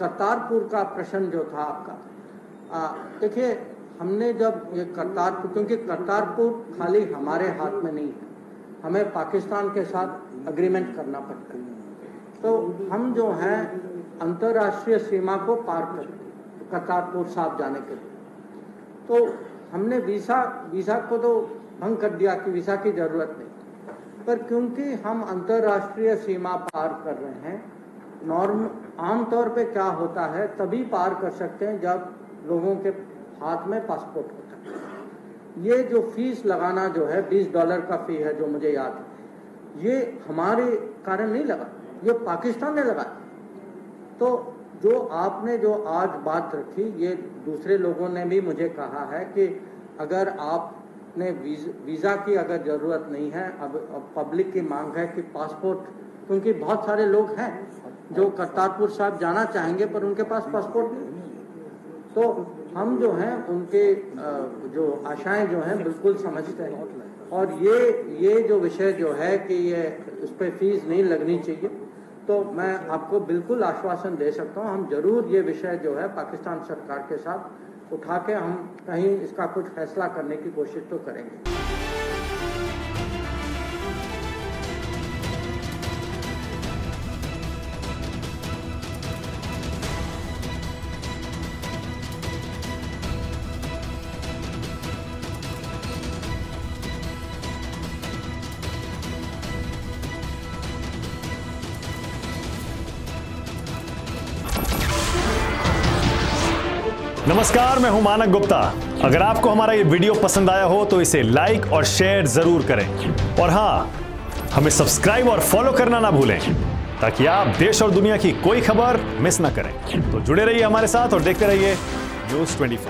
करतारपुर का प्रश्न जो था आपका, देखिए हमने जब ये करतारपुर, क्योंकि करतारपुर खाली हमारे हाथ में नहीं है, हमें पाकिस्तान के साथ एग्रीमेंट करना पड़ता है। तो हम जो हैं अंतर्राष्ट्रीय सीमा को पार करते करतारपुर साहब जाने के लिए, तो हमने वीज़ा को तो भंग कर दिया कि वीज़ा की ज़रूरत नहीं, पर क्योंकि हम अंतर्राष्ट्रीय सीमा पार कर रहे हैं, आमतौर पे क्या होता है, तभी पार कर सकते हैं जब लोगों के हाथ में पासपोर्ट होता है। ये जो फीस लगाना जो है $20 का फी है, जो मुझे याद है, ये हमारे कारण नहीं लगा, ये पाकिस्तान ने लगाया। तो जो आपने जो आज बात रखी, ये दूसरे लोगों ने भी मुझे कहा है कि अगर आपने वीज़ा की अगर ज़रूरत नहीं है, अब पब्लिक की मांग है कि पासपोर्ट, क्योंकि बहुत सारे लोग हैं जो करतारपुर साहब जाना चाहेंगे पर उनके पास पासपोर्ट नहीं, तो हम जो हैं उनके जो आशाएं जो हैं बिल्कुल समझते हैं। और ये जो विषय जो है कि ये उस पर फीस नहीं लगनी चाहिए, तो मैं आपको बिल्कुल आश्वासन दे सकता हूँ, हम जरूर ये विषय जो है पाकिस्तान सरकार के साथ उठा के हम कहीं इसका कुछ फैसला करने की कोशिश तो करेंगे। नमस्कार, मैं हूं मानक गुप्ता। अगर आपको हमारा ये वीडियो पसंद आया हो तो इसे लाइक और शेयर जरूर करें, और हां, हमें सब्सक्राइब और फॉलो करना ना भूलें ताकि आप देश और दुनिया की कोई खबर मिस ना करें। तो जुड़े रहिए हमारे साथ और देखते रहिए News 24।